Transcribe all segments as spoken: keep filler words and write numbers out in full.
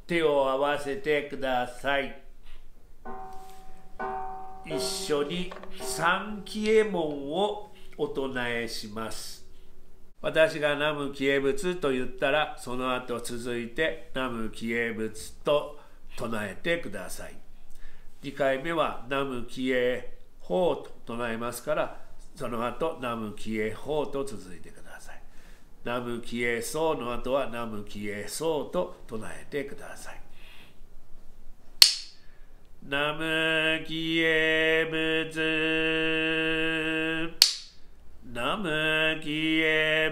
手を合わせてください。一緒に三帰依文をお唱えします。私が南無帰依仏と言ったら、その後続いて南無帰依仏と唱えてください。にかいめは南無帰依法と唱えますから、その後南無帰依法と続いてください。南無帰依僧の後は南無帰依僧と唱えてください。南無帰依仏、南無帰依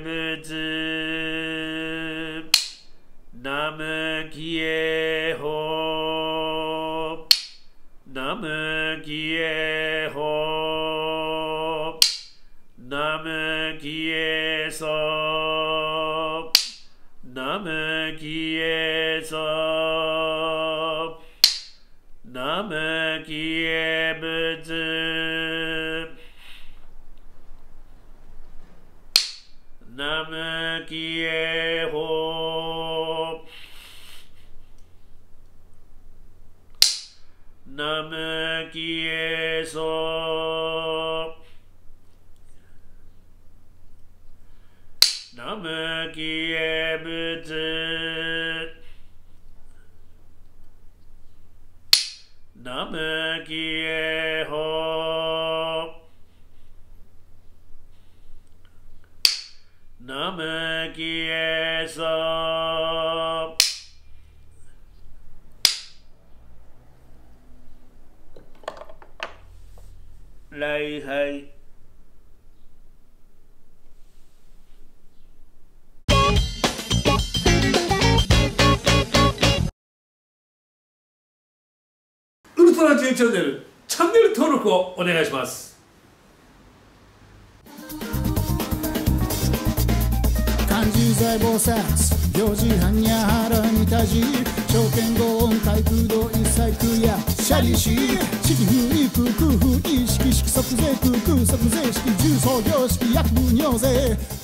仏、南無帰依法、南無帰依法、南無帰依僧、南無帰依僧、南無帰依仏、南無帰依法、南無帰依僧、南無帰依仏、南無帰依法、南無帰依僧、礼拝。ウルトラ J チャンネル、チャンネル登録をお願いします。 漢字財宝札行事般若波羅蜜多字証券語音開空洞一切空やシャリシ式風に空空風意識式即税空空即税式重創業式薬部尿税